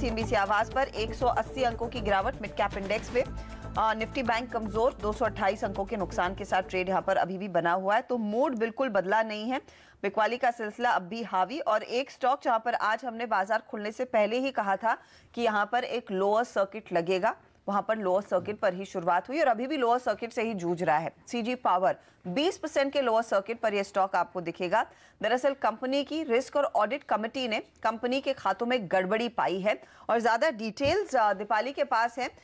CNBC आवाज पर 180 अंकों की गिरावट मिड कैप इंडेक्स में। निफ्टी बैंक कमजोर 228 अंकों के नुकसान के साथ ट्रेड यहां पर अभी भी बना हुआ है, तो मूड बिल्कुल बदला नहीं है। बिकवाली का सिलसिला अब भी हावी, और एक स्टॉक जहां पर आज हमने बाजार खुलने से पहले ही कहा था कि यहां पर एक लोअर सर्किट लगेगा, वहां पर लोअर सर्किट पर ही शुरुआत हुई और अभी भी लोअर सर्किट से ही जूझ रहा है। सीजी पावर 20% के लोअर सर्किट पर यह स्टॉक आपको दिखेगा। दरअसल कंपनी की रिस्क और ऑडिट कमेटी ने कंपनी के खातों में गड़बड़ी पाई है और ज्यादा डिटेल्स दीपाली के पास है।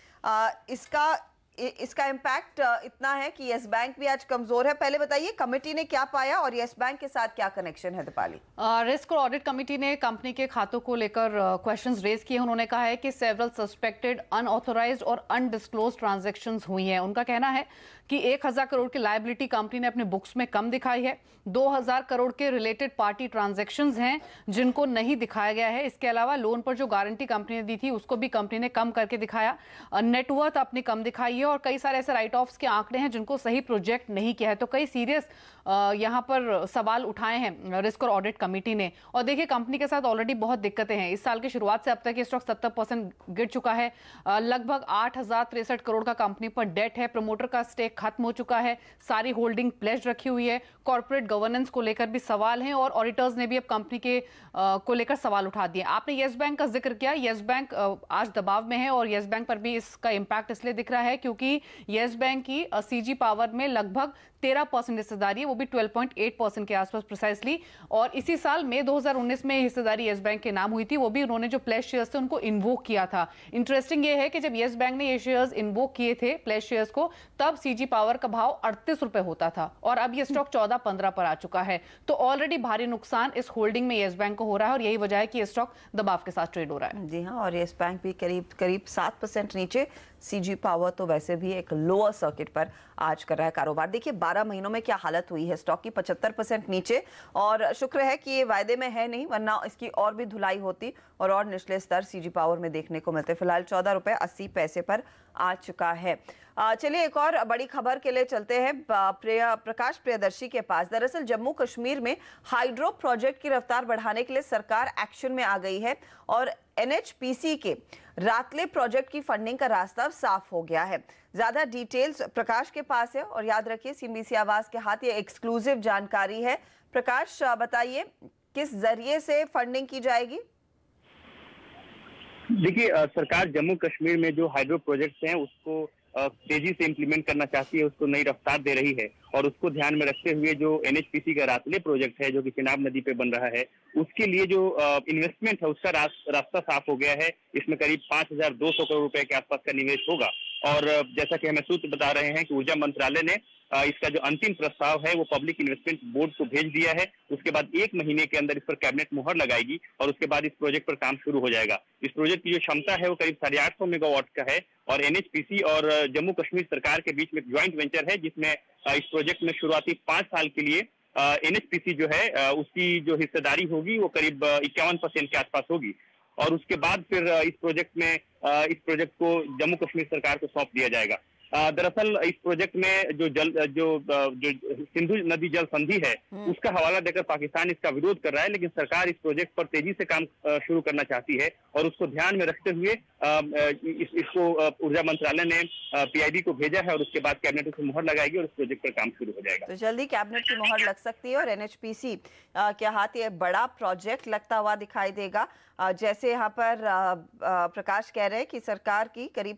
इसका इम्पैक्ट इतना है कि यस बैंक भी आज कमजोर है। पहले बताइए कमेटी ने क्या पाया और यस बैंक के साथ क्या कनेक्शन है दीपाली? रिस्क और ऑडिट कमेटी ने कंपनी के खातों को लेकर क्वेश्चंस रेज किए। उन्होंने कहा है कि सेवरल सस्पेक्टेड अनऑथोराइज्ड और अनडिस्क्लोज्ड ट्रांजैक्शंस हुई हैं। उनका कहना है कि 1000 करोड़ की लायबिलिटी कंपनी ने अपने बुक्स में कम दिखाई है। 2000 करोड़ के रिलेटेड पार्टी ट्रांजैक्शंस हैं जिनको नहीं दिखाया गया है। इसके अलावा लोन पर जो गारंटी कंपनी ने दी थी उसको भी कंपनी ने कम करके दिखाया। नेटवर्थ अपनी कम दिखाई है और कई सारे ऐसे राइट ऑफ्स के आंकड़े हैं जिनको सही प्रोजेक्ट नहीं किया है। तो कई सीरियस यहां पर सवाल उठाए हैं रिस्क और ऑडिट कमेटी ने। और देखिए कंपनी के साथ ऑलरेडी बहुत दिक्कतें हैं। इस साल की शुरुआत से अब तक ये स्टॉक 70% गिर चुका है। लगभग 8063 करोड़ का कंपनी पर डेट है। प्रमोटर का स्टेक खत्म हो चुका है। सारी होल्डिंग प्लेज रखी हुई है। कॉर्पोरेट गवर्नेंस को लेकर भी सवाल हैं और ऑडिटर्स ने भी अब कंपनी के को लेकर सवाल उठा दिए। आपने येस बैंक का जिक्र किया। येस बैंक आज दबाव में है और येस बैंक पर भी इसका इंपैक्ट इसलिए दिख रहा है क्योंकि येस बैंक की सीजी पावर में लगभग 13% हिस्सेदारी है, वो भी 12.8% के आसपास प्रिसाइसली। और इसी साल मई 2019 में हिस्सेदारी येस बैंक के नाम हुई थी, वो भी उन्होंने जो प्लेज शेयर्स थे उनको इन्वोक किया था। इंटरेस्टिंग ये है कि जब येस बैंक ने ये शेयर्स इन्वोक किए थे प्लेज शेयर्स को, तब सीजी पावर का भाव 38 रुपए होता था और अब ये स्टॉक 14-15 पर आ चुका है। तो ऑलरेडी भारी नुकसान इस होल्डिंग में येस बैंक को हो रहा है और यही वजह है कि ये स्टॉक दबाव के साथ ट्रेड हो रहा है। जी हाँ, और येस बैंक भी करीब 7% नीचे। सीजी पावर तो वैसे भी एक लोअर सर्किट पर आज कर रहा है कारोबार। देखिए 12 महीनों में क्या हालत हुई है स्टॉक की, 75% नीचे। और शुक्र है कि ये वायदे में है नहीं, वरना इसकी और भी धुलाई होती और निचले स्तर सीजी पावर में देखने को मिलते। फिलहाल 14 रुपए 80 पैसे पर आ चुका है। चलिए एक और बड़ी खबर के लिए चलते हैं प्रकाश प्रियदर्शी के पास। दरअसल जम्मू कश्मीर में हाइड्रो प्रोजेक्ट की रफ्तार बढ़ाने के लिए सरकार एक्शन में आ गई है और NHPC के रातले प्रोजेक्ट की फंडिंग का रास्ता साफ हो गया है। ज्यादा डिटेल्स प्रकाश के पास है और याद रखिए CNBC आवाज के हाथ ये एक्सक्लूसिव जानकारी है। प्रकाश बताइए किस जरिए से फंडिंग की जाएगी? देखिए सरकार जम्मू कश्मीर में जो हाइड्रो प्रोजेक्ट्स हैं उसको तेजी से इम्प्लीमेंट करना चाहती है, उसको नई रफ्तार दे रही है और उसको ध्यान में रखते हुए जो NHPC का रातले प्रोजेक्ट है जो कि चिनाब नदी पे बन रहा है, उसके लिए जो इन्वेस्टमेंट है उसका रास्ता साफ हो गया है। इसमें करीब 5200 करोड़ रुपए के आसपास का निवेश होगा और जैसा कि हमें सूत्र बता रहे हैं कि ऊर्जा मंत्रालय ने इसका जो अंतिम प्रस्ताव है वो पब्लिक इन्वेस्टमेंट बोर्ड को भेज दिया है। उसके बाद 1 महीने के अंदर इस पर कैबिनेट मुहर लगाएगी और उसके बाद इस प्रोजेक्ट पर काम शुरू हो जाएगा। इस प्रोजेक्ट की जो क्षमता है वो करीब 850 मेगावाट का है और NHPC और जम्मू कश्मीर सरकार के बीच में ज्वाइंट वेंचर है जिसमें इस प्रोजेक्ट में शुरुआती 5 साल के लिए NHPC जो है उसकी जो हिस्सेदारी होगी वो करीब 51% के आसपास होगी और उसके बाद फिर इस प्रोजेक्ट को जम्मू कश्मीर सरकार को सौंप दिया जाएगा। दरअसल इस प्रोजेक्ट में जो सिंधु नदी जल संधि है उसका हवाला देकर पाकिस्तान इसका विरोध कर रहा है, लेकिन सरकार इस प्रोजेक्ट पर तेजी से काम शुरू करना चाहती है और उसको ध्यान में रखते हुए इसको ऊर्जा मंत्रालय ने PIB को भेजा है और उसके बाद कैबिनेट उसे मुहर लगाएगी और इस प्रोजेक्ट पर काम शुरू हो जाएगा। तो जल्दी कैबिनेट की मुहर लग सकती है और NHPC के हाथ ये बड़ा प्रोजेक्ट लगता हुआ दिखाई देगा। जैसे यहाँ पर प्रकाश कह रहे हैं कि सरकार की करीब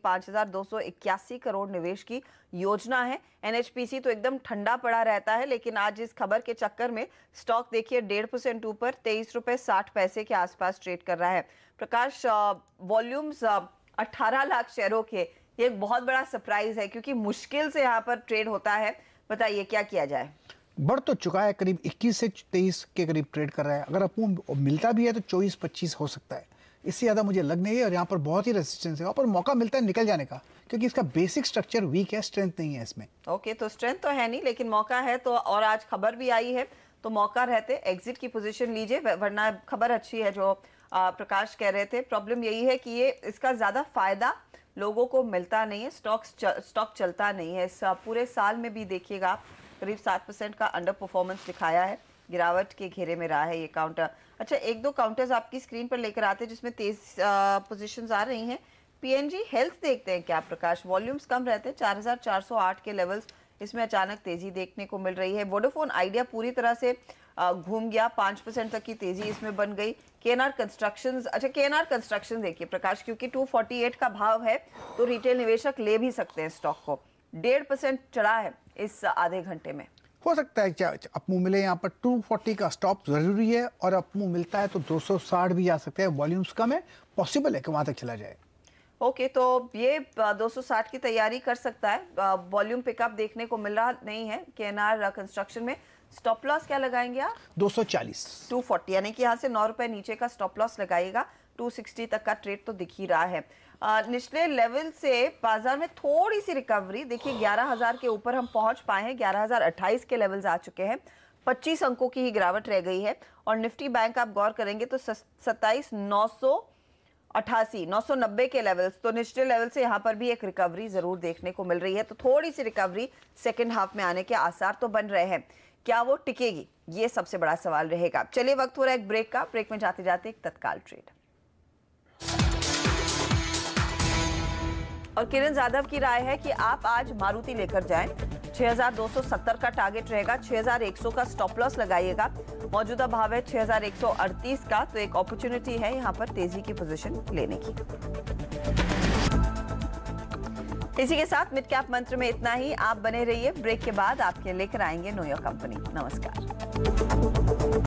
5281 करोड़ निवेश की योजना है। NHPC तो एकदम ठंडा पड़ा रहता है, लेकिन आज इस खबर के चक्कर में स्टॉक देखिए 1.5% ऊपर 23 रुपए 60 पैसे के आसपास ट्रेड कर रहा है। प्रकाश वॉल्यूम्स 18 लाख शेयरों के, ये एक बहुत बड़ा सरप्राइज है क्योंकि मुश्किल से यहाँ पर ट्रेड होता है। बताइए क्या किया जाए? बढ़ तो चुका है, करीब 21 से 23 के करीब ट्रेड कर रहा है। अगर आपको मिलता भी है तो 24-25 हो सकता है, इससे ज़्यादा मुझे लग नहीं है। और यहाँ पर बहुत ही रेजिस्टेंस है, वहाँ पर मौका मिलता है निकल जाने का क्योंकि इसका बेसिक स्ट्रक्चर वीक है, स्ट्रेंथ नहीं है इसमें। ओके, तो स्ट्रेंथ तो है नहीं लेकिन मौका है तो, और आज खबर भी आई है तो मौका रहते एग्जिट की पोजीशन लीजिए, वरना खबर अच्छी है जो प्रकाश कह रहे थे। प्रॉब्लम यही है कि ये इसका ज़्यादा फायदा लोगों को मिलता नहीं है, स्टॉक चलता नहीं है। इस पूरे साल में भी देखिएगा करीब 7% का अंडर परफॉर्मेंस दिखाया है, गिरावट के घेरे में रहा है ये काउंटर। अच्छा, एक दो काउंटर्स आपकी स्क्रीन पर लेकर आते हैं जिसमें तेज पोजीशंस आ रही हैं। पीएनजी हेल्थ देखते हैं क्या प्रकाश, वॉल्यूम्स कम रहते हैं, 4408 के लेवल्स, इसमें अचानक तेजी देखने को मिल रही है। वोडाफोन आइडिया पूरी तरह से घूम गया, 5% तक की तेजी इसमें बन गई। केएनआर कंस्ट्रक्शंस, अच्छा केएनआर कंस्ट्रक्शन देखिए प्रकाश, क्योंकि 248 का भाव है तो रिटेल निवेशक ले भी सकते हैं स्टॉक को। 1.5% चढ़ा है इस आधे घंटे में। हो सकता है क्या अपमूव मिले, यहाँ पर 240 का स्टॉप जरूरी है, और अपमूव मिलता है तो 260 भी आ सकते हैं। वॉल्यूम्स कम है, पॉसिबल है कि वहां तक चला जाए। ओके, तो ये 260 की तैयारी कर सकता है। वॉल्यूम पिकअप देखने को मिल रहा नहीं है केएनआर कंस्ट्रक्शन में। स्टॉप लॉस क्या लगाएंगे आप? 240, 240, यानी कि यहाँ से 9 रुपए नीचे का स्टॉप लॉस लगाएगा। 260 तक का ट्रेड तो दिख ही रहा है। निचले लेवल से बाजार में थोड़ी सी रिकवरी देखिए, 11,000 के ऊपर हम पहुंच पाए हैं, 11,028 के लेवल्स आ चुके हैं, 25 अंकों की ही गिरावट रह गई है। और निफ्टी बैंक आप गौर करेंगे तो 27,988, 990 के लेवल्स, तो निचले लेवल से यहाँ पर भी एक रिकवरी जरूर देखने को मिल रही है। तो थोड़ी सी रिकवरी सेकेंड हाफ में आने के आसार तो बन रहे हैं, क्या वो टिकेगी, ये सबसे बड़ा सवाल रहेगा। चलिए, वक्त हो रहा है एक ब्रेक का, ब्रेक में जाते जाते एक तत्काल ट्रेड। और किरण जाधव की राय है कि आप आज मारुति लेकर जाएं, 6270 का टारगेट रहेगा, 6100 का स्टॉप लॉस लगाइएगा। मौजूदा भाव है 6138 का, तो एक अपॉर्चुनिटी है यहाँ पर तेजी की पोजीशन लेने की। इसी के साथ मिड कैप मंत्र में इतना ही। आप बने रहिए, ब्रेक के बाद आपके लेकर आएंगे नो योर कंपनी। नमस्कार।